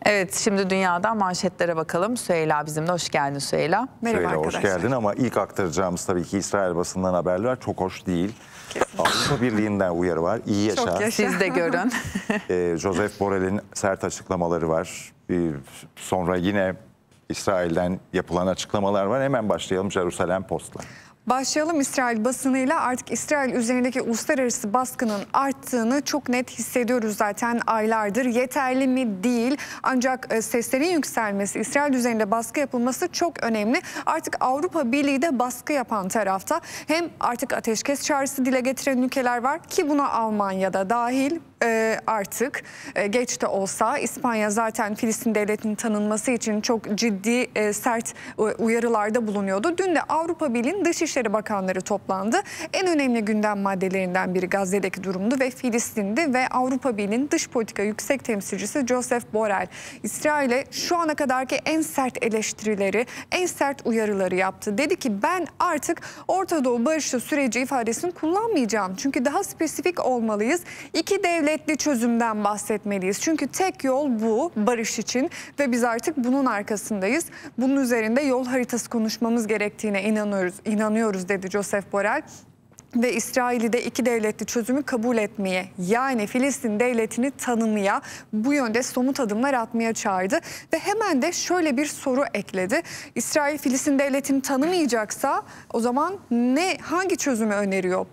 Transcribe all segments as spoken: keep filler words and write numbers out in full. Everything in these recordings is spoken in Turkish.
Evet, şimdi dünyadan manşetlere bakalım. Süheyla bizimle. Hoş geldin Süheyla. Merhaba Süheyla, arkadaşlar. hoş geldin ama ilk aktaracağımız tabii ki İsrail basından haberler çok hoş değil. Avrupa Birliği'nden uyarı var. İyi yaşa. Çok yaşa. Siz de görün. ee, Joseph Borrell'in sert açıklamaları var. Ee, sonra yine İsrail'den yapılan açıklamalar var. Hemen başlayalım Jerusalem Post'la. Başlayalım İsrail basınıyla. Artık İsrail üzerindeki uluslararası baskının arttığını çok net hissediyoruz zaten aylardır. Yeterli mi? Değil. Ancak seslerin yükselmesi, İsrail üzerinde baskı yapılması çok önemli. Artık Avrupa Birliği de baskı yapan tarafta. Hem artık ateşkes çağrısı dile getiren ülkeler var ki buna Almanya'da dahil. E, artık e, geç de olsa İspanya zaten Filistin devletinin tanınması için çok ciddi e, sert e, uyarılarda bulunuyordu. Dün de Avrupa Birliği'nin Dışişleri Bakanları toplandı. En önemli gündem maddelerinden biri Gazze'deki durumdu ve Filistin'di ve Avrupa Birliği'nin dış politika yüksek temsilcisi Joseph Borrell İsrail'e şu ana kadarki en sert eleştirileri, en sert uyarıları yaptı. Dedi ki ben artık Orta Doğu barışı süreci ifadesini kullanmayacağım. Çünkü daha spesifik olmalıyız. İki devlet Devletli çözümden bahsetmeliyiz. Çünkü tek yol bu barış için ve biz artık bunun arkasındayız. Bunun üzerinde yol haritası konuşmamız gerektiğine inanıyoruz, inanıyoruz dedi Joseph Borrell. Ve İsrail'i de iki devletli çözümü kabul etmeye, yani Filistin devletini tanımaya, bu yönde somut adımlar atmaya çağırdı. Ve hemen de şöyle bir soru ekledi. İsrail Filistin devletini tanımayacaksa o zaman ne, hangi çözümü öneriyor?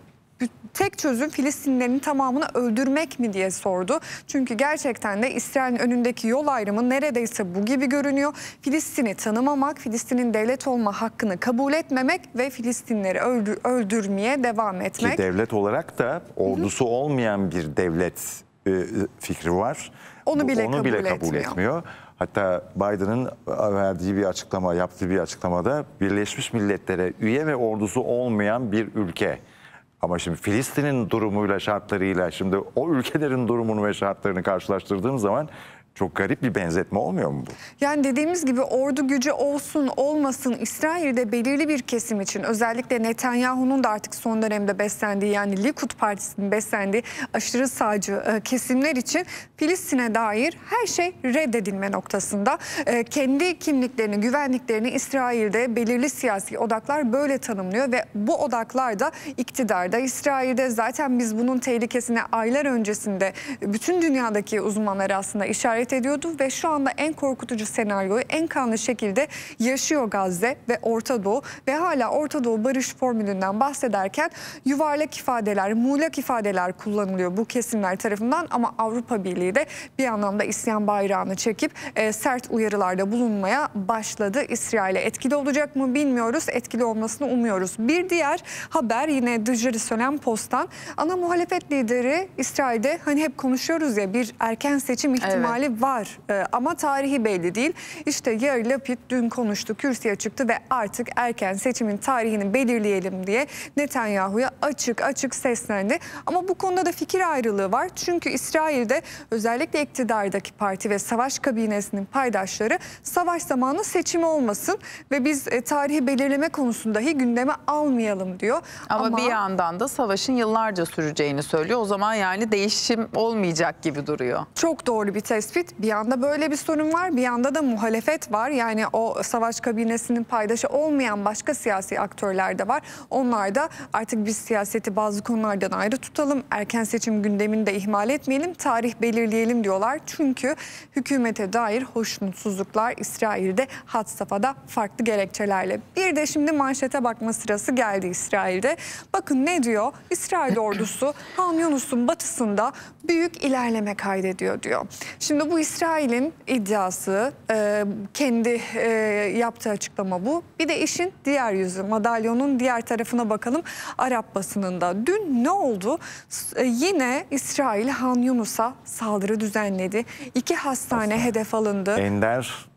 Tek çözüm Filistinlerin tamamını öldürmek mi diye sordu. Çünkü gerçekten de İsrail'in önündeki yol ayrımı neredeyse bu gibi görünüyor. Filistin'i tanımamak, Filistin'in devlet olma hakkını kabul etmemek ve Filistinleri öldür, öldürmeye devam etmek. Ki devlet olarak da ordusu Hı-hı. olmayan bir devlet e, fikri var. Onu bile, Onu kabul, bile kabul etmiyor. etmiyor. Hatta Biden'ın verdiği bir açıklama, yaptığı bir açıklamada Birleşmiş Milletler'e üye ve ordusu olmayan bir ülke. Ama şimdi Filistin'in durumuyla, şartlarıyla, şimdi o ülkelerin durumunu ve şartlarını karşılaştırdığım zaman çok garip bir benzetme olmuyor mu bu? Yani dediğimiz gibi ordu gücü olsun olmasın İsrail'de belirli bir kesim için, özellikle Netanyahu'nun da artık son dönemde beslendiği, yani Likud Partisi'nin beslendiği aşırı sağcı kesimler için Filistin'e dair her şey reddedilme noktasında. Kendi kimliklerini, güvenliklerini İsrail'de belirli siyasi odaklar böyle tanımlıyor ve bu odaklar da iktidarda. İsrail'de zaten biz bunun tehlikesine aylar öncesinde bütün dünyadaki uzmanlar aslında işaret ediyordu ve şu anda en korkutucu senaryoyu en kanlı şekilde yaşıyor Gazze ve Orta Doğu ve hala Orta Doğu barış formülünden bahsederken yuvarlak ifadeler, muğlak ifadeler kullanılıyor bu kesimler tarafından ama Avrupa Birliği de bir anlamda isyan bayrağını çekip e, sert uyarılarda bulunmaya başladı. İsrail'e etkili olacak mı bilmiyoruz. Etkili olmasını umuyoruz. Bir diğer haber yine The Jerusalem Post'tan. Ana muhalefet lideri İsrail'de, hani hep konuşuyoruz ya, bir erken seçim ihtimali evet. var ee, ama tarihi belli değil. İşte Yair Lapid dün konuştu, kürsüye çıktı ve artık erken seçimin tarihini belirleyelim diye Netanyahu'ya açık açık seslendi. Ama bu konuda da fikir ayrılığı var. Çünkü İsrail'de özellikle iktidardaki parti ve savaş kabinesinin paydaşları savaş zamanı seçimi olmasın ve biz e, tarihi belirleme konusunda dahi gündeme almayalım diyor. Ama, ama bir yandan da savaşın yıllarca süreceğini söylüyor. O zaman yani değişim olmayacak gibi duruyor. Çok doğru bir tespit. Bir yanda böyle bir sorun var, bir yanda da muhalefet var. Yani o savaş kabinesinin paydaşı olmayan başka siyasi aktörler de var. Onlar da artık biz siyaseti bazı konulardan ayrı tutalım, erken seçim gündemini de ihmal etmeyelim, tarih belirleyelim diyorlar. Çünkü hükümete dair hoşnutsuzluklar İsrail'de had safhada farklı gerekçelerle. Bir de şimdi manşete bakma sırası geldi İsrail'de. Bakın ne diyor? İsrail ordusu Han Yunus'un batısında büyük ilerleme kaydediyor diyor. Şimdi bu İsrail'in iddiası, e, kendi e, yaptığı açıklama bu. Bir de işin diğer yüzü, madalyonun diğer tarafına bakalım. Arap basınında dün ne oldu? E, yine İsrail Han Yunus'a saldırı düzenledi. İki hastane Aslında hedef alındı. Ender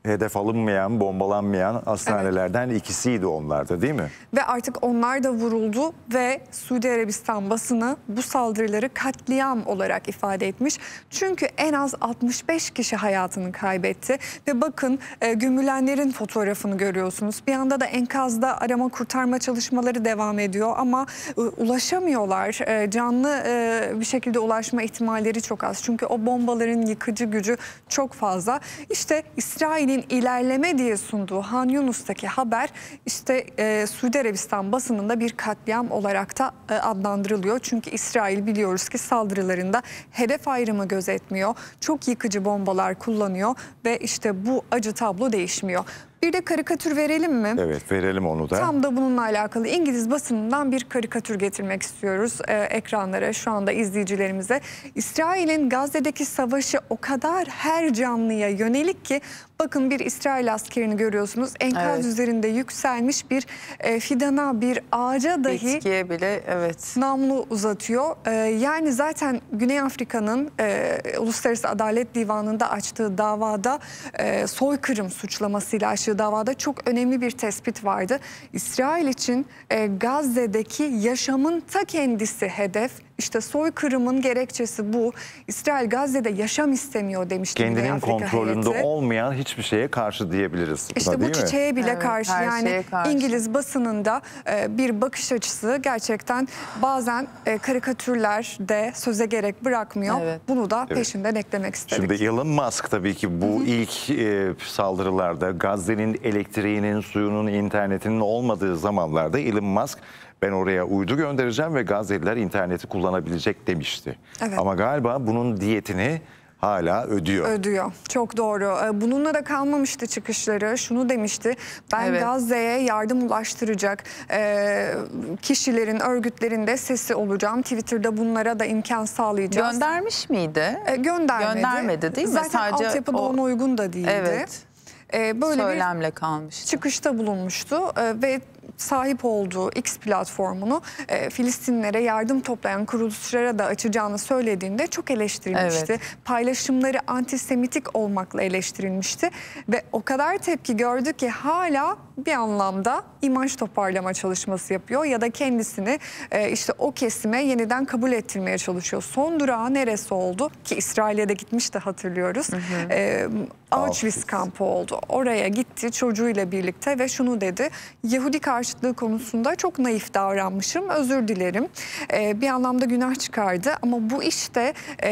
hedef alınmayan, bombalanmayan hastanelerden evet. ikisiydi onlarda, değil mi? Ve artık onlar da vuruldu ve Suudi Arabistan basını bu saldırıları katliam olarak ifade etmiş. Çünkü en az altmış beş kişi hayatını kaybetti ve bakın e, gömülenlerin fotoğrafını görüyorsunuz. Bir anda da enkazda arama kurtarma çalışmaları devam ediyor ama e, ulaşamıyorlar. E, canlı e, bir şekilde ulaşma ihtimalleri çok az. Çünkü o bombaların yıkıcı gücü çok fazla. İşte İsrail'in ilerleme diye sunduğu Han Yunus'taki haber işte e, Suudi Arabistan basınında bir katliam olarak da e, adlandırılıyor. Çünkü İsrail biliyoruz ki saldırılarında hedef ayrımı gözetmiyor. Çok yıkıcı bombalar kullanıyor ve işte bu acı tablo değişmiyor. Bir de karikatür verelim mi? Evet, verelim onu da. Tam da bununla alakalı İngiliz basınından bir karikatür getirmek istiyoruz e, ekranlara, şu anda izleyicilerimize. İsrail'in Gazze'deki savaşı o kadar her canlıya yönelik ki bakın bir İsrail askerini görüyorsunuz. Enkaz evet. üzerinde yükselmiş bir e, fidana, bir ağaca dahi bitkiye bile evet. namlu uzatıyor. E, yani zaten Güney Afrika'nın e, Uluslararası Adalet Divanı'nda açtığı davada e, soykırım suçlamasıyla açtığı davada çok önemli bir tespit vardı. İsrail için e, Gazze'deki yaşamın ta kendisi hedef. İşte soykırımın gerekçesi bu. İsrail Gazze'de yaşam istemiyor demişti. Kendinin kontrolünde heyeti. olmayan hiçbir şeye karşı diyebiliriz. İşte buna, bu çiçeğe bile evet, karşı yani karşı. İngiliz basınında e, bir bakış açısı gerçekten bazen e, karikatürlerde söze gerek bırakmıyor. Evet. Bunu da evet. peşinden eklemek istedik. Şimdi Elon Musk tabii ki bu Hı-hı. ilk e, saldırılarda Gazze'nin elektriğinin, suyunun, internetinin olmadığı zamanlarda Elon Musk ben oraya uydu göndereceğim ve Gazze'liler interneti kullanabilecek demişti. Evet. Ama galiba bunun diyetini hala ödüyor. Ödüyor. Çok doğru. Bununla da kalmamıştı çıkışları. Şunu demişti. Ben evet. Gazze'ye yardım ulaştıracak e, kişilerin, örgütlerin de sesi olacağım. Twitter'da bunlara da imkan sağlayacağız. Göndermiş miydi? E, göndermedi. Göndermedi değil mi? Zaten Sadece altyapı da o... ona uygun da değildi. Evet. E, böyle Söylemle bir kalmıştı. Çıkışta bulunmuştu e, ve sahip olduğu X platformunu e, Filistinlere yardım toplayan kuruluşlara da açacağını söylediğinde çok eleştirilmişti. Evet. Paylaşımları antisemitik olmakla eleştirilmişti ve o kadar tepki gördü ki hala bir anlamda imaj toparlama çalışması yapıyor ya da kendisini e, işte o kesime yeniden kabul ettirmeye çalışıyor. Son durağı neresi oldu ki İsrail'e de gitmişti hatırlıyoruz. Hı hı. E, Auschwitz kampı oldu. Oraya gitti çocuğuyla birlikte ve şunu dedi: Yahudi karşıtlığı konusunda çok naif davranmışım, özür dilerim. Ee, bir anlamda günah çıkardı ama bu işte e,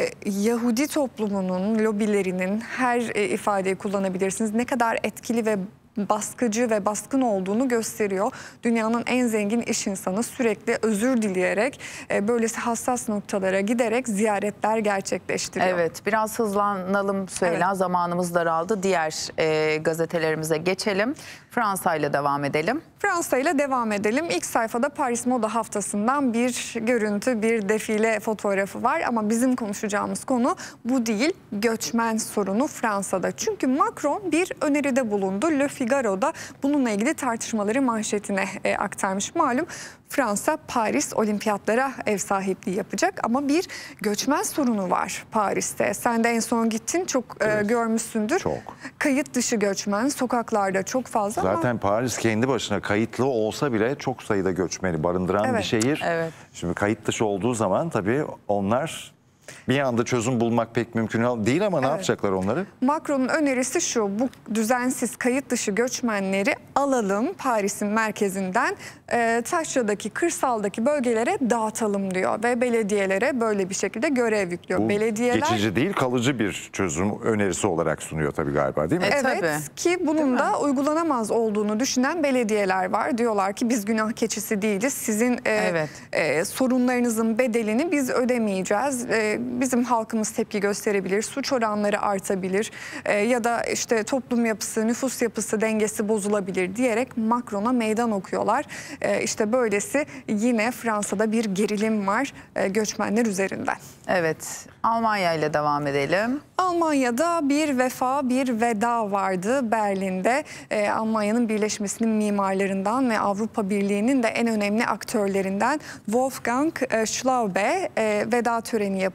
Yahudi toplumunun, lobilerinin, her e, ifadeyi kullanabilirsiniz, ne kadar etkili ve baskıcı ve baskın olduğunu gösteriyor. Dünyanın en zengin iş insanı sürekli özür dileyerek e, böylesi hassas noktalara giderek ziyaretler gerçekleştiriyor. Evet, biraz hızlanalım Süheyla. Evet. Zamanımız daraldı. Diğer e, gazetelerimize geçelim. Fransa ile devam edelim. Fransa ile devam edelim. İlk sayfada Paris Moda Haftası'ndan bir görüntü, bir defile fotoğrafı var ama bizim konuşacağımız konu bu değil. Göçmen sorunu Fransa'da. Çünkü Macron bir öneride bulundu. Le Figaro'da bununla ilgili tartışmaları manşetine e, aktarmış. Malum Fransa Paris olimpiyatlara ev sahipliği yapacak ama bir göçmen sorunu var Paris'te. Sen de en son gittin, çok evet. e, görmüşsündür. Çok. Kayıt dışı göçmen sokaklarda çok fazla. Zaten ama... Paris kendi başına kayıtlı olsa bile çok sayıda göçmeni barındıran evet. bir şehir. Evet. Şimdi kayıt dışı olduğu zaman tabii onlar bir anda çözüm bulmak pek mümkün değil ama evet. ne yapacaklar onları? Macron'un önerisi şu: bu düzensiz kayıt dışı göçmenleri alalım Paris'in merkezinden e, taşradaki, kırsaldaki bölgelere dağıtalım diyor ve belediyelere böyle bir şekilde görev yüklüyor. Bu belediyeler geçici değil, kalıcı bir çözüm önerisi olarak sunuyor tabii galiba, değil mi? E, evet tabii. Ki bunun da uygulanamaz olduğunu düşünen belediyeler var. Diyorlar ki biz günah keçisi değiliz. Sizin e, evet. e, sorunlarınızın bedelini biz ödemeyeceğiz. E, bizim halkımız tepki gösterebilir, suç oranları artabilir e, ya da işte toplum yapısı, nüfus yapısı dengesi bozulabilir diyerek Macron'a meydan okuyorlar. E, işte böylesi yine Fransa'da bir gerilim var e, göçmenler üzerinden. Evet, Almanya ile devam edelim. Almanya'da bir vefa, bir veda vardı Berlin'de. Ee, Almanya'nın birleşmesinin mimarlarından ve Avrupa Birliği'nin de en önemli aktörlerinden Wolfgang Schäuble e, veda töreni yapıldı.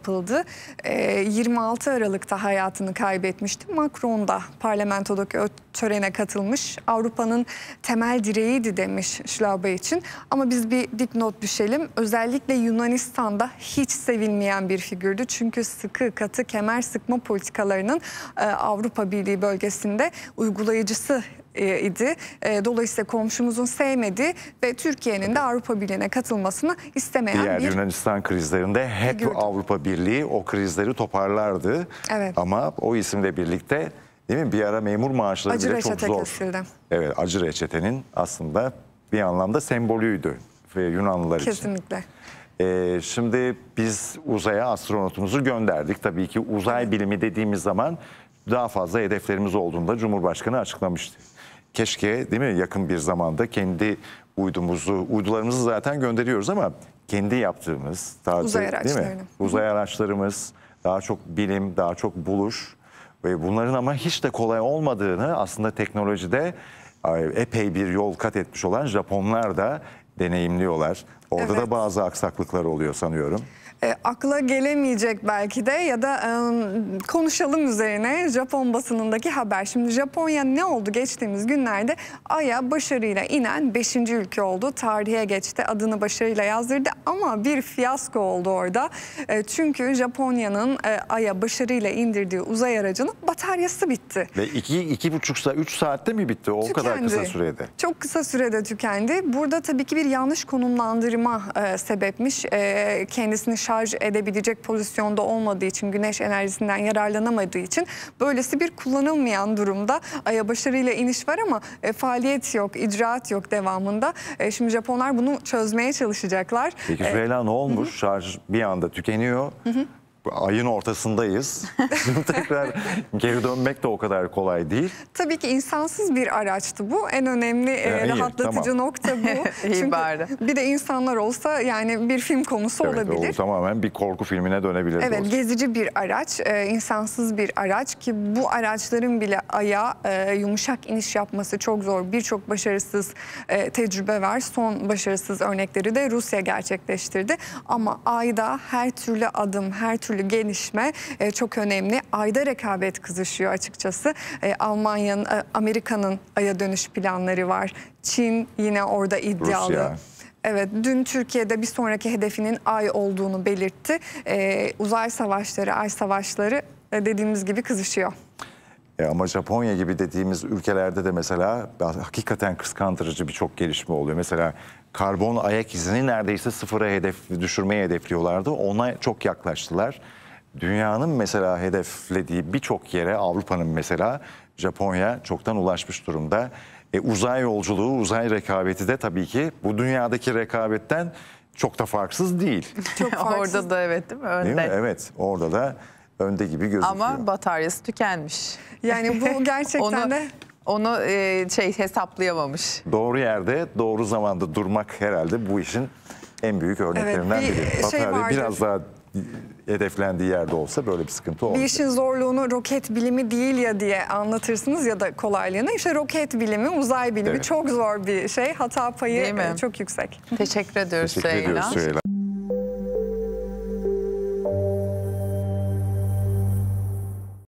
yapıldı. E, yirmi altı Aralık'ta hayatını kaybetmişti. Macron da parlamentodaki o törene katılmış. Avrupa'nın temel direğiydi demiş Schlaube için. Ama biz bir dipnot düşelim. Özellikle Yunanistan'da hiç sevilmeyen bir figürdü. Çünkü sıkı katı kemer sıkma politikalarının e, Avrupa Birliği bölgesinde uygulayıcısı idi. Dolayısıyla komşumuzun sevmediği ve Türkiye'nin de Avrupa Birliği'ne katılmasını istemeyen Diğer bir Yunanistan krizlerinde hep figürdü. Avrupa Birliği o krizleri toparlardı. Evet. Ama o isimle birlikte değil mi bir ara memur maaşları Acı bile çok reçete zor. kesildi. Evet, acı reçetenin aslında bir anlamda sembolüydü ve Yunanlılar için. Kesinlikle. Ee, şimdi biz uzaya astronotumuzu gönderdik. Tabii ki uzay bilimi dediğimiz zaman daha fazla hedeflerimiz olduğunda Cumhurbaşkanı açıklamıştı. Keşke değil mi yakın bir zamanda kendi uydumuzu, uydularımızı zaten gönderiyoruz ama kendi yaptığımız taze, Uzay değil mi? araçlarını. Uzay araçlarımız, daha çok bilim, daha çok buluş ve bunların ama hiç de kolay olmadığını aslında teknolojide epey bir yol kat etmiş olan Japonlar da deneyimliyorlar. Orada Evet. da bazı aksaklıklar oluyor sanıyorum. E, akla gelemeyecek belki de ya da e, konuşalım üzerine Japon basınındaki haber. Şimdi Japonya ne oldu geçtiğimiz günlerde? Ay'a başarıyla inen beşinci ülke oldu. Tarihe geçti, adını başarıyla yazdırdı ama bir fiyasko oldu orada. E, çünkü Japonya'nın e, Ay'a başarıyla indirdiği uzay aracının bataryası bitti. Ve iki, iki buçuk saat, üç saatte mi bitti? O Tükendi. kadar kısa sürede. Çok kısa sürede tükendi. Burada tabii ki bir yanlış konumlandırma e, sebepmiş. E, kendisini şarj edebilecek pozisyonda olmadığı için, güneş enerjisinden yararlanamadığı için böylesi bir kullanılmayan durumda. Ay'a başarıyla iniş var ama e, faaliyet yok, icraat yok devamında. E, şimdi Japonlar bunu çözmeye çalışacaklar. Peki E, Süheyla ne olmuş? Hı-hı. Şarj bir anda tükeniyor. Hı-hı. Ayın ortasındayız. Şimdi tekrar geri dönmek de o kadar kolay değil. Tabii ki insansız bir araçtı bu. En önemli e, iyi, rahatlatıcı tamam. nokta bu. İyi Çünkü bari. bir de insanlar olsa yani bir film konusu Evet, olabilir. o tamamen bir korku filmine dönebilir. Evet, doğrusu. gezici bir araç, e, insansız bir araç ki bu araçların bile Ay'a e, yumuşak iniş yapması çok zor. Birçok başarısız e, tecrübe var. Son başarısız örnekleri de Rusya gerçekleştirdi. Ama Ay'da her türlü adım, her türlü gelişme e, çok önemli. Ay'da rekabet kızışıyor açıkçası. E, Almanya'nın, e, Amerika'nın Ay'a dönüş planları var. Çin yine orada iddialı. Rusya. Evet, dün Türkiye'de bir sonraki hedefinin Ay olduğunu belirtti. Ee, uzay savaşları, Ay savaşları e, dediğimiz gibi kızışıyor. E ama Japonya gibi dediğimiz ülkelerde de mesela hakikaten kıskandırıcı birçok gelişme oluyor. Mesela karbon ayak izini neredeyse sıfıra hedef düşürmeye hedefliyorlardı. Ona çok yaklaştılar. Dünyanın mesela hedeflediği birçok yere, Avrupa'nın mesela Japonya çoktan ulaşmış durumda. E, uzay yolculuğu, uzay rekabeti de tabii ki bu dünyadaki rekabetten çok da farksız değil. Çok farksız. Orada da evet değil mi? Önde. Değil mi? Evet, orada da önde gibi gözüküyor. Ama bataryası tükenmiş. Yani bu gerçekten onu, de... Onu e, şey hesaplayamamış. Doğru yerde, doğru zamanda durmak herhalde bu işin en büyük örneklerinden Evet, bir biri. şey Batarya vardır. biraz daha hedeflendiği yerde olsa böyle bir sıkıntı olmaz. Bir işin zorluğunu roket bilimi değil ya diye anlatırsınız ya da kolaylığını. İşte roket bilimi, uzay bilimi Evet. çok zor bir şey. Hata Değil payı mi? e, çok yüksek. Teşekkür ediyoruz Teşekkür Süheyla. ediyoruz Süheyla.